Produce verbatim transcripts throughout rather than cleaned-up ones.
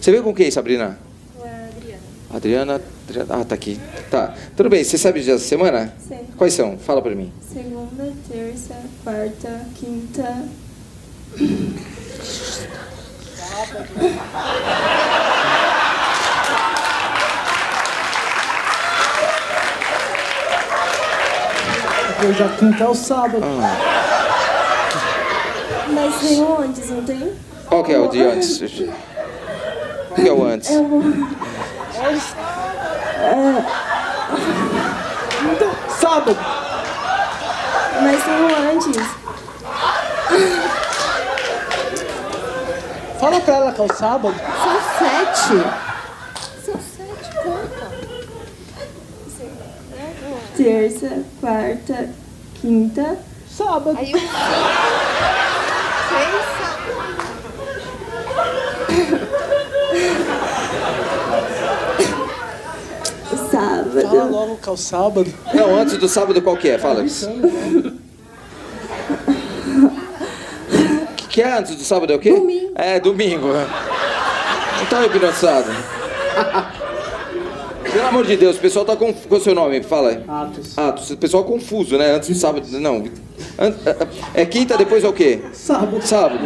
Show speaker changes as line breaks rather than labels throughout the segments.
Você veio com quem, Sabrina?
Com a Adriana.
Adriana, Adriana... Ah, tá aqui. Tá. Tudo bem, você sabe os dias da semana?
Sei.
Quais são? Fala pra mim.
Segunda, terça, quarta, quinta...
Depois da quinta é o sábado.
Ah.
Mas tem o antes, não tem?
Qual que é o de antes? Qual que é o antes?
É o...
Então, sábado.
Mas tem o antes.
Fala pra ela que é o sábado.
São sete. São sete, conta. Terça, quarta, quinta...
Sábado.
Aí o seis sábado.
Fala logo que é o sábado.
Não, antes do sábado qual que é? Fala. O que, que é antes do sábado? É o quê?
Domingo.
É, domingo. Não tá hipnotizado. Pelo amor de Deus, o pessoal tá com... Qual é o seu nome? Fala aí.
Atos.
Atos. O pessoal confuso, né? Antes do sábado... Não. An- É quinta, depois é o quê?
Sábado.
Sábado.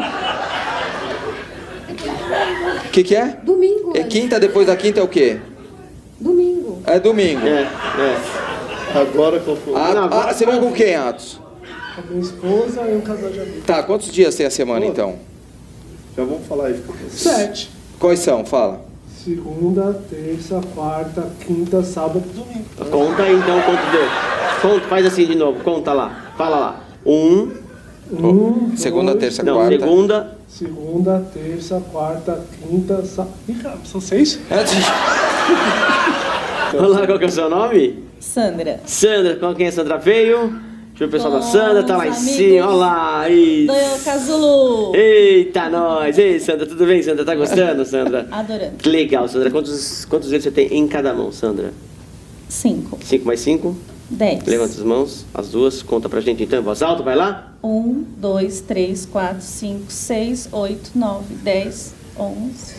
O que que é?
Domingo.
É quinta, depois da quinta é o quê?
Domingo.
É domingo.
É, é. Agora que eu fui.
Ah, ah, você vai com quem, Atos?
A minha esposa e um casal de amigos.
Tá, quantos dias tem a semana, então?
Já vamos falar aí.
Sete.
Quais são? Fala.
Segunda, terça, quarta, quinta, sábado, domingo.
Conta aí então quanto deu. Conta, faz assim de novo, conta lá. Fala lá. Um.
Um,
Segunda,
dois,
terça,
Não,
quarta.
segunda.
Segunda, terça, quarta, quinta, sábado. Ih, cara, são seis?
Antes de-
Olha lá, qual que é o seu nome?
Sandra.
Sandra, com quem a Sandra veio? Deixa eu ver o pessoal da
Com
Sandra, tá
os
lá em
amigos
cima, olha lá. Isso.
Do Casulo.
Eita, nós! Ei, Sandra, tudo bem, Sandra? Tá gostando, Sandra?
Adorando.
Que legal, Sandra. Quantos, quantos dedos você tem em cada mão, Sandra?
Cinco.
Cinco mais cinco?
Dez.
Levanta as mãos, as duas. Conta pra gente então em voz alta, vai lá.
Um, dois, três, quatro, cinco, seis, oito, nove, dez, onze.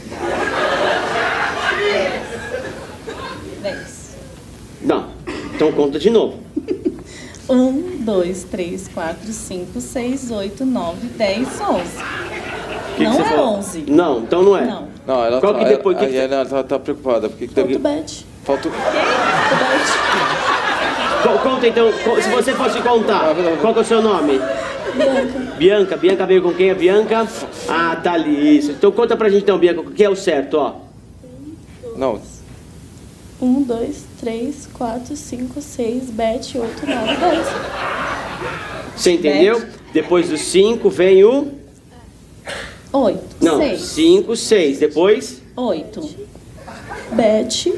Dez.
Não. Então conta de novo.
Um, dois, três, quatro, cinco, seis, oito, nove, dez, onze.
Que
Não
que você
é
falou?
onze.
Não, então não é.
Não.
Não, ela
Qual que
ela-
depois- que que
ela, ela tá, tá preocupada. Porque que
Falta o
teve...
bet.
Falta o...
Co- Conta então, co- se você fosse contar, qual que é o seu nome?
Bianca.
Bianca. Bianca veio com quem? A Bianca? Ah, tá ali, isso. Então conta pra gente então, Bianca, o que é o certo, ó.
Não,
Um, dois, três, quatro, cinco, seis, bet, oito, nove, dez.
Você entendeu?
Bet.
Depois do cinco vem o...
Oito.
Não,
Seis.
cinco, seis. Depois,
Oito. Bet.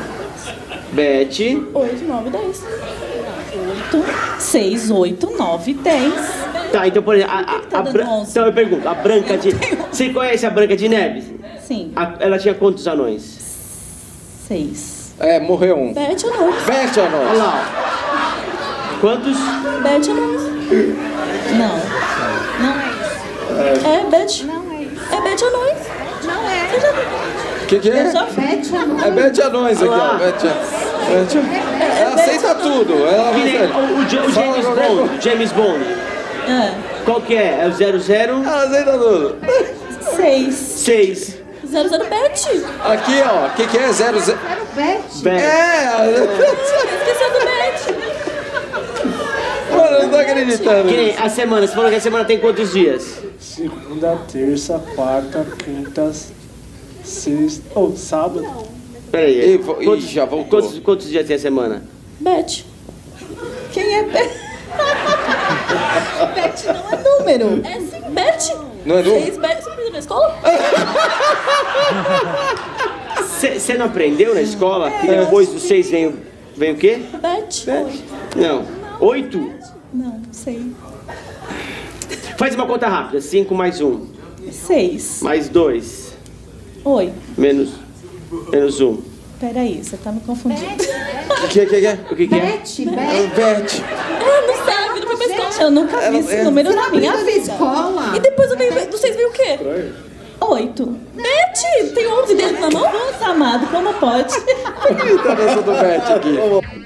bet.
Oito, nove, dez. Oito, seis, oito, nove, dez.
Tá, então por exemplo, a,
Por que que tá
a, a
dando
Bran-
onze?
Então eu pergunto, a Branca de... Você conhece a Branca de Neves?
Sim.
A- ela tinha quantos anões?
Seis.
é, morreu um.
Bet ou não?
Veste a
Olha
nós.
lá, ó. Quantos?
Bet ou não? Não. Não é isso. É bet. Não é isso. É bet ou não? Não é. Você já
O que que é?
Eu já bet ou não?
É Bete Anões aqui,
Olá.
ó. Bete, Bete, ela aceita tudo. Ela
Que nem
vai...
o, o Ja- o
Fala
James
qualquer
Bond. O James Bond.
É.
Qual que é? É o zero zero
Ela aceita tudo.
Seis.
seis.
Zero, zero, bet.
Aqui, ó. O que que é? Zero, zero...
Bet.
É!
Esqueceu do bet.
Mano, eu não tô acreditando.
Que nem a semana. Você falou que a semana tem quantos dias?
Segunda, terça, quarta, quinta, sexta. Oh, sábado.
Peraí.
Ih, vo- ih,
quantos,
já voltou.
Quantos, quantos dias tem a semana?
Bet. Quem é bet? Bet não é número. É sim, bet.
Não é número?
Seis bet. Você aprendeu na escola?
Você não aprendeu na escola que depois do seis vem, o- vem o quê?
Bet. Oito.
Não. Oito?
Não, sei.
Faz uma conta rápida. Cinco mais um.
Seis.
Mais dois.
Oito.
Menos, menos um.
Peraí, você tá me confundindo.
O que que é?
O que, que é?
Bete, Bete.
É o Bete.
Ah, não sabe, não foi pra escola. Eu nunca vi esse número na minha vida.
escola.
E depois eu venho, vocês veem o quê? Oito. Beth, tem onze dedos na mão? Nossa, amado, como pode?
Tá dançando do Beth aqui.